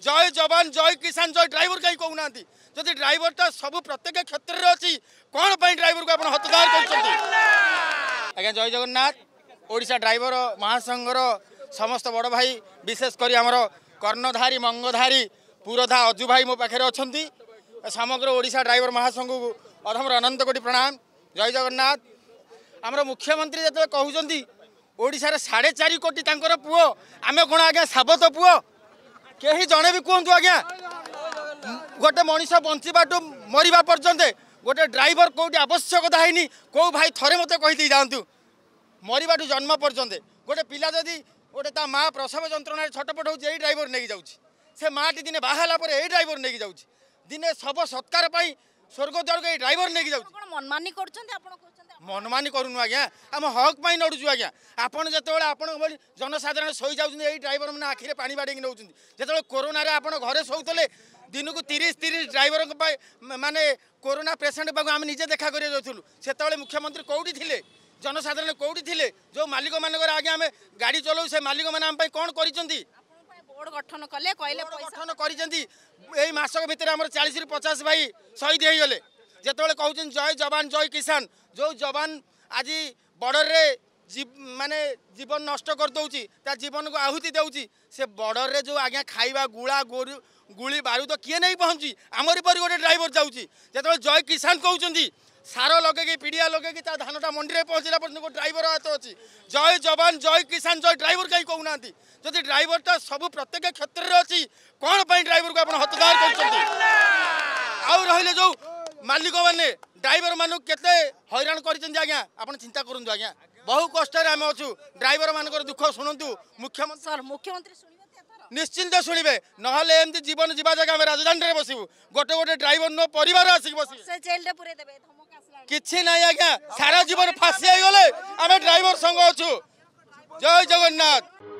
जय जवान जय किसान जय ड्राइवर कहीं कहूना जदि ड्राइवरटा सब प्रत्येक क्षेत्र में अच्छी कौन पर ड्राइवर को आप हतदार कर आज्ञा जय जगन्नाथ ओडिशा ड्राइवर महासंघर समस्त बड़ भाई विशेषकर आमर कर्णधारी मंगधारी पुरोधा अजु भाई मो पाखे अच्छा समग्र ओडिशा ड्राइवर महासंघ को अधमर अनंत कोटि प्रणाम जय जगन्नाथ आमर मुख्यमंत्री जो कहते ओडिशार 4.5 कोटी तांकर पुओ आमे कौन आज्ञा साबत पुओ कहीं जड़े भी कहतु आज्ञा गोटे मनीष बंचाटू मरवा पर्यंत गोटे ड्राइवर कौटी आवश्यकता है कौ भाई थरे मत कही जातु मरवाठू जन्म पर्यंत गोटे पिला जदि गोटे ता माँ प्रसव जंत्रणा छटपट हो ड्राइवर नहीं जाऊँगी से माटी दिने बाहला यही ड्राइवर नहीं जाऊँगी दिने सब सत्कार स्वर्ग द्वार को ड्राइवर नहीं जाऊँगी मनमानी मनमानी करूनु आज्ञा आम हक पाई नड़ुचु आज्ञा आपड़ जो आप जनसाधारण शोई जाऊँ ड्राइवर मैंने आखिरे पानी बाड़ी नौ जो कोरोना आप घरे शोले दिन को 30 ड्राइवर माने कोरोना पेसेंट पाक आम निजे देखा करूँ से मुख्यमंत्री कौटी थे जनसाधारण कौटी थे जो मालिक मान आगे आम गाड़ी चलाऊ से मालिक मैंने आम कौन कर बोर्ड गठन कले कहले गठन कर मासक भितर आम 40 ରୁ 50 भाई शहीद हो गले जिते कहते जय जवान जय किसान जो जवान आज बॉर्डर रे माने जीवन नष्ट कर दौची ता जीवन को आहुति दौची से बॉर्डर रे जो आज्ञा खाइबा गुला गुली बारूद किए नहीं पहुँची आमरी पर गोटे ड्राइवर जाऊँगी जो जय किसान कहते सार लगे पिड़िया लगे धानटा मंडी में पहुँचला पर्यटन ड्राइवर हाथ अच्छी जय जवान जय किसान जय ड्राइवर कहीं कहूना जदि ड्राइवरटा सब प्रत्येक क्षेत्र में अच्छी कौन पर ड्राइवर को आप हतदार कर रही जो मालिक मैंने ड्राइवर मानू केते हैरान कर आज्ञा आप चिंता करूँ आज्ञा बहु कष्ट आम अच्छु ड्राइवर मान दुख शुणु मुख्यमंत्री निश्चिंत शुणे ना एमती जीवन जीवा जगह आम राजधानी में बसबू गोटे गोटे ड्राइवर नो परिवार आसिक बस किसी ना आज्ञा सारा जीवन फासी गले आम ड्राइवर संग अच्छु जय जगन्नाथ।